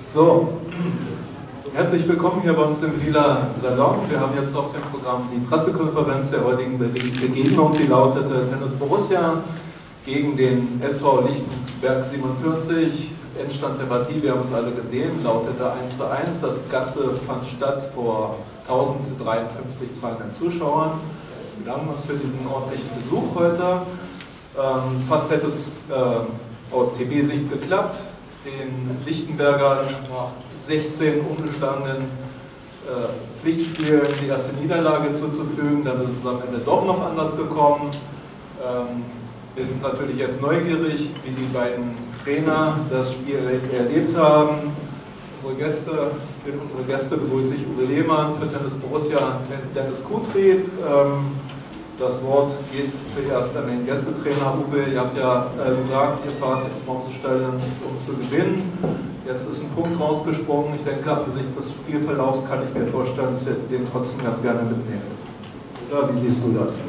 So, herzlich willkommen hier bei uns im Lila Salon. Wir haben jetzt auf dem Programm die Pressekonferenz der heutigen Begegnung, die lautete Tennis Borussia gegen den SV Lichtenberg 47. Endstand der Partie, wir haben es alle gesehen, lautete 1:1. Das Ganze fand statt vor 1053 Zuschauern. Wir bedanken uns für diesen ordentlichen Besuch heute. Fast hätte es aus TB-Sicht geklappt, den Lichtenbergern nach 16 ungeschlagenen Pflichtspielen die erste Niederlage zuzufügen. Dann ist es am Ende doch noch anders gekommen. Wir sind natürlich jetzt neugierig, wie die beiden Trainer das Spiel erlebt haben. Für unsere Gäste begrüße ich Uwe Lehmann, für Tennis Borussia Dennis Kutri. Das Wort geht zuerst an den Gästetrainer. Uwe, ihr habt ja gesagt, ihr fahrt ins Morsestadion, um zu gewinnen. Jetzt ist ein Punkt rausgesprungen. Ich denke, angesichts des Spielverlaufs kann ich mir vorstellen, dass ihr den trotzdem ganz gerne mitnehmt. Oder wie siehst du das?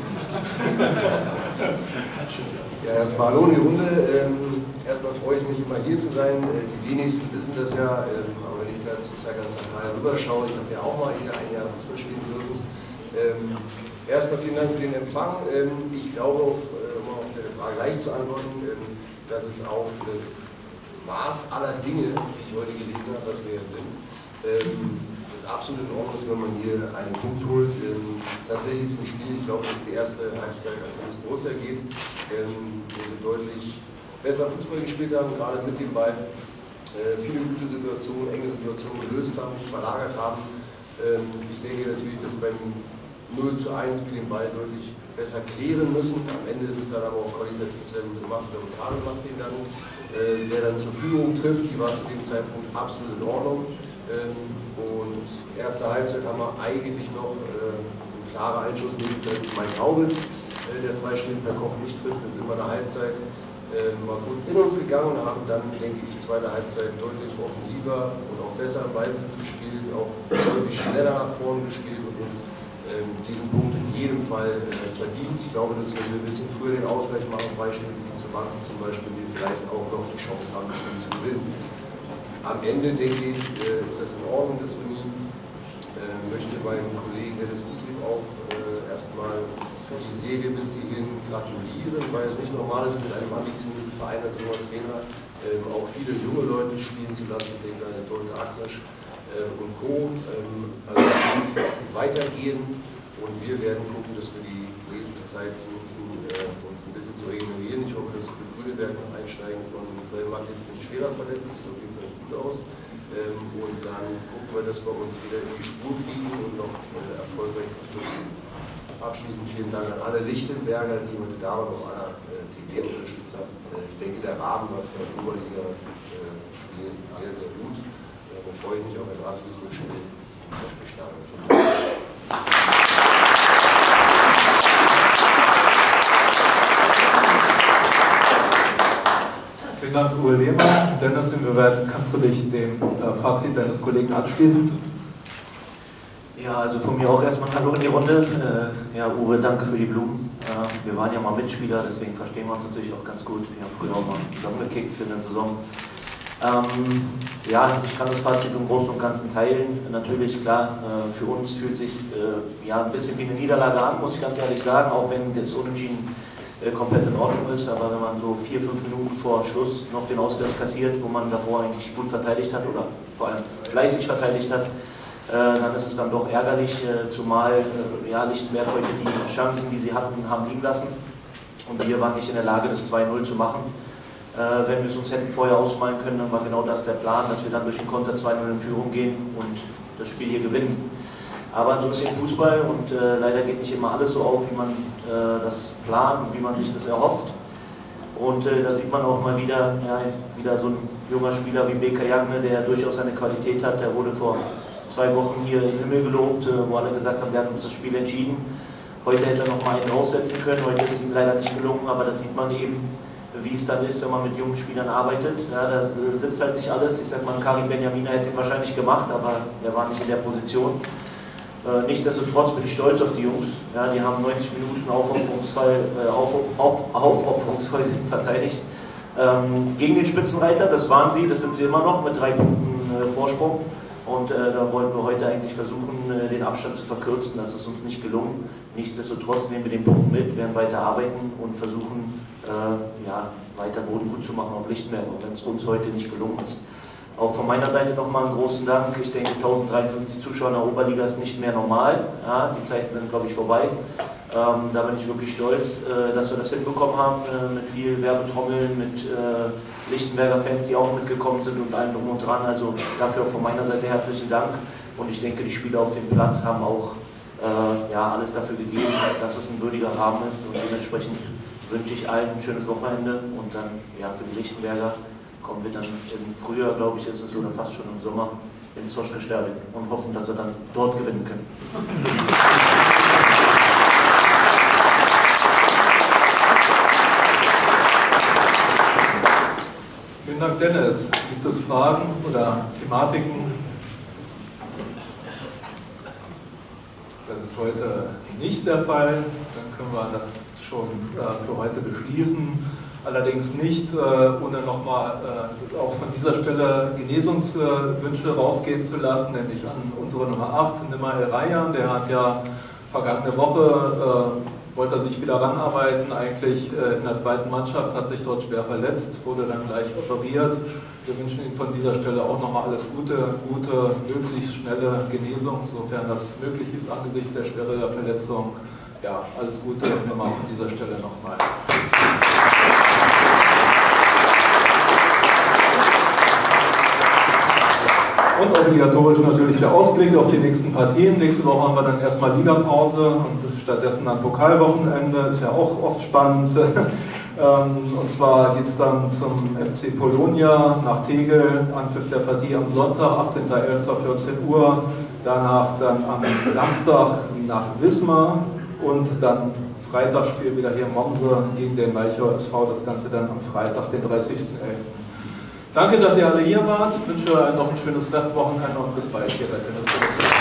Ja, erstmal hallo in die Runde. Erstmal freue ich mich immer hier zu sein. Die wenigsten wissen das ja, aber wenn ich da zu Sagan Sakai rüberschaue, ich habe ja auch mal hier ein Jahr Fußball spielen dürfen. Erstmal vielen Dank für den Empfang. Ich glaube, um auf deine Frage gleich zu antworten, dass es auch für das Maß aller Dinge, die ich heute gelesen habe, was wir hier sind, das absolut in Ordnung ist, wenn man hier einen Punkt holt. Tatsächlich zum Spiel, ich glaube, dass die erste Halbzeit an Tennis Borussia geht, wo sie deutlich besser Fußball gespielt haben, gerade mit dem Ball. Viele gute Situationen, enge Situationen gelöst haben, verlagert haben. Ich denke natürlich, dass beim 0:1 mit dem Ball deutlich besser klären müssen. Am Ende ist es dann aber auch qualitativ sehr gut gemacht. Der Ricardo macht den dann, der dann zur Führung trifft. Die war zu dem Zeitpunkt absolut in Ordnung. Und erste Halbzeit haben wir eigentlich noch eine klare Einschussmöglichkeit für Mike Raubitz, der Freischnitt per Kopf nicht trifft. Dann sind wir in der Halbzeit mal kurz in uns gegangen und haben dann, denke ich, zweite Halbzeit deutlich offensiver und auch besser im Ballbesitz gespielt, auch deutlich schneller nach vorne gespielt und uns diesen Punkt in jedem Fall verdient. Ich glaube, dass wenn wir ein bisschen früher den Ausgleich machen, Freischnitte wie zu Wanze zum Beispiel, wir vielleicht auch noch die Chance haben, das Spiel zu gewinnen. Am Ende, denke ich, ist das in Ordnung, das Remis. Möchte meinem Kollegen Dennis Kutri auch erstmal für die Serie bis hierhin gratulieren, weil es nicht normal ist, mit einem ambitionierten Verein als junger Trainer auch viele junge Leute spielen zu lassen, ich denke an den Tolte Aktasch und Co. Also weitergehen und wir werden gucken, dass wir die nächste Zeit nutzen, uns ein bisschen zu regenerieren. Ich hoffe, dass wir mit Grüneberg noch einsteigen von Matt jetzt nicht schwerer verletzt, das sieht auf jeden Fall gut aus. Und dann gucken wir, dass wir uns wieder in die Spur kriegen und noch erfolgreich versuchen. Abschließend vielen Dank an alle Lichtenberger, die heute da waren, auch aller TB-Unterstützer. Ich denke, der Rahmen war für ein Oberliga-Spiel sehr, sehr gut. Da freue ich mich auf ein Rasmusspiel. Vielen Dank, Uwe Lehmann. Dennis, inwieweit kannst du dich dem Fazit deines Kollegen anschließen? Ja, also von mir auch erstmal Hallo in die Runde. Ja, Uwe, danke für die Blumen. Wir waren ja mal Mitspieler, deswegen verstehen wir uns natürlich auch ganz gut. Wir haben früher auch mal zusammengekickt für eine Saison. Ja, ich kann das Fazit im Großen und Ganzen teilen. Natürlich, klar, für uns fühlt es sich ja, ein bisschen wie eine Niederlage an, muss ich ganz ehrlich sagen, auch wenn das Unentschieden komplett in Ordnung ist. Aber wenn man so 4-5 Minuten vor Schluss noch den Ausgleich kassiert, wo man davor eigentlich gut verteidigt hat oder vor allem fleißig verteidigt hat, dann ist es dann doch ärgerlich, zumal ja, Lichtenberg heute die Chancen, die sie hatten, haben liegen lassen. Und wir waren nicht in der Lage, das 2:0 zu machen. Wenn wir es uns hätten vorher ausmalen können, dann war genau das der Plan, dass wir dann durch den Konter 2:0 in Führung gehen und das Spiel hier gewinnen. Aber so ist eben Fußball und leider geht nicht immer alles so auf, wie man das plant und wie man sich das erhofft. Und da sieht man auch mal wieder, ja, wieder so ein junger Spieler wie Beka Jagne, der durchaus eine Qualität hat. Der wurde vor 2 Wochen hier im Himmel gelobt, wo alle gesagt haben, der hat uns das Spiel entschieden. Heute hätte er noch mal einen aussetzen können, heute ist es ihm leider nicht gelungen, aber das sieht man eben, wie es dann ist, wenn man mit jungen Spielern arbeitet. Ja, da sitzt halt nicht alles. Ich sag mal, Karim Benjamina hätte ihn wahrscheinlich gemacht, aber er war nicht in der Position. Nichtsdestotrotz bin ich stolz auf die Jungs. Ja, die haben 90 Minuten aufopferungsvoll verteidigt. Gegen den Spitzenreiter, das waren sie, das sind sie immer noch, mit 3 Punkten Vorsprung. Und da wollten wir heute eigentlich versuchen, den Abstand zu verkürzen. Das ist uns nicht gelungen. Nichtsdestotrotz nehmen wir den Punkt mit, werden weiter arbeiten und versuchen, ja, weiter Boden gut zu machen auf Lichtenberg, auch wenn es uns heute nicht gelungen ist. Auch von meiner Seite nochmal einen großen Dank. Ich denke, 1053 Zuschauer in der Oberliga ist nicht mehr normal. Ja, die Zeiten sind, glaube ich, vorbei. Da bin ich wirklich stolz, dass wir das hinbekommen haben, mit viel Werbetrommeln, mit Lichtenberger Fans, die auch mitgekommen sind und allem drum und dran. Also dafür auch von meiner Seite herzlichen Dank. Und ich denke, die Spieler auf dem Platz haben auch ja, alles dafür gegeben, dass es ein würdiger Rahmen ist. Und dementsprechend wünsche ich allen ein schönes Wochenende. Und dann ja, für die Lichtenberger kommen wir dann im Frühjahr, glaube ich, ist es oder fast schon im Sommer, in Zoschke Sterling und hoffen, dass wir dann dort gewinnen können. Vielen Dank, Dennis. Gibt es Fragen oder Thematiken? Das ist heute nicht der Fall. Dann können wir das schon für heute beschließen. Allerdings nicht, ohne nochmal auch von dieser Stelle Genesungswünsche rausgehen zu lassen, nämlich an unsere Nummer 8, Nimmer El-Rayan. Der hat ja vergangene Woche, wollte er sich wieder ranarbeiten, eigentlich in der zweiten Mannschaft, hat sich dort schwer verletzt, wurde dann gleich operiert. Wir wünschen ihm von dieser Stelle auch nochmal alles Gute, möglichst schnelle Genesung, sofern das möglich ist angesichts der Schwere der Verletzung. Ja, alles Gute nochmal von dieser Stelle nochmal. Und obligatorisch natürlich der Ausblick auf die nächsten Partien. Nächste Woche haben wir dann erstmal Ligapause und stattdessen ein Pokalwochenende. Ist ja auch oft spannend. Und zwar geht es dann zum FC Polonia nach Tegel, Anpfiff der Partie am Sonntag, 18.11. 14 Uhr. Danach dann am Samstag nach Wismar und dann Freitagsspiel wieder hier in Momse gegen den Malchow SV. Das Ganze dann am Freitag, den 30.11. Danke, dass ihr alle hier wart. Ich wünsche euch noch ein schönes Restwochenende und bis bald hier bei Tennis Borussia.